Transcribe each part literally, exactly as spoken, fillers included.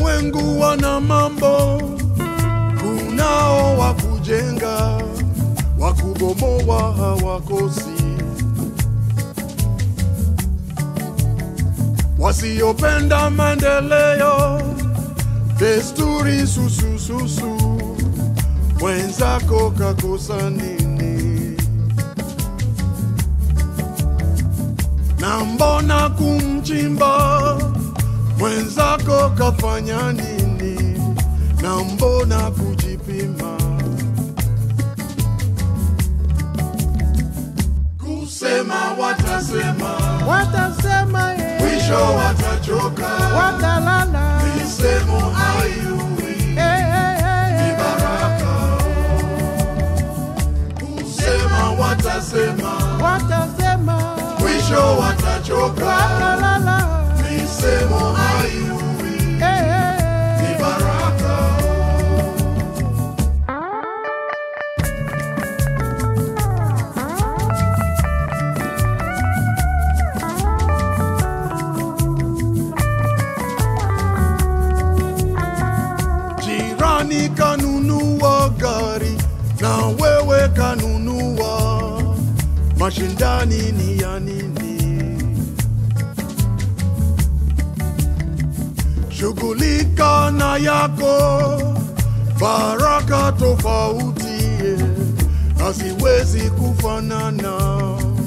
ulimwengu wana mambo, kunao wa kujenga, wa kubomoa hawakosi. Wasiopenda maendeleo, desturi susu susu, mwenzako kakosa nini? Na mbona kumchimba, mwenzako kafanya nini? Na mbona kujipima? Kusema watasema, watasema ye, mwisho watachoka, watalala, misemo ayui hey, hey, hey, ni baraka. Kusema watasema, watasema, mwisho watachoka, watalala, misemo ayui hey, hey, ni baraka. Jirani kanunua gari na wewe kanunua, mashindani ni ya nini? Shughulika na yako, baraka tofauti haziwezi kufanana.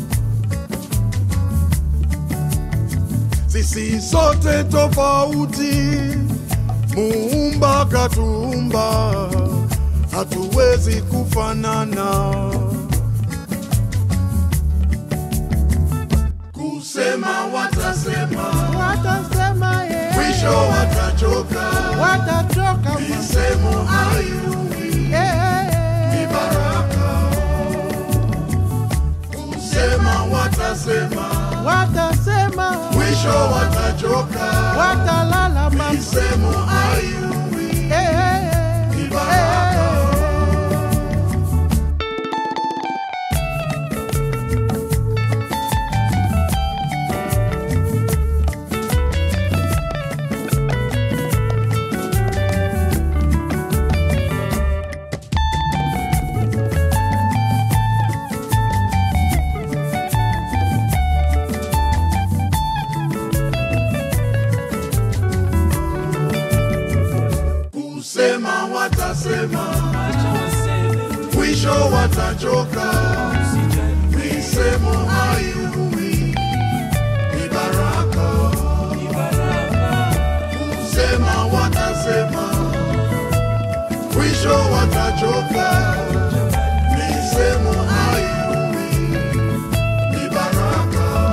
Sisi sote tofauti, Muumba katuumba, hatuwezi kufanana. Kusema watasema, watasema ye, mwisho watachoka, watachoka, misemo ayui hey, hey, hey, ni baraka. Kusema watasema, watasema, mwisho watachoka, watalala, misemo ayui hey, hey, hey, ni baraka. Kusema watasema, mwisho watachoka, misemo ayui ni baraka. Kusema watasema, mwisho watachoka, misemo ayui ni baraka.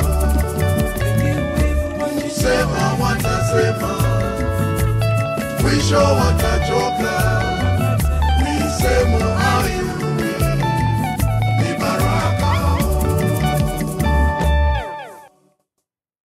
Kusema watasema, mwisho watachoka, misemo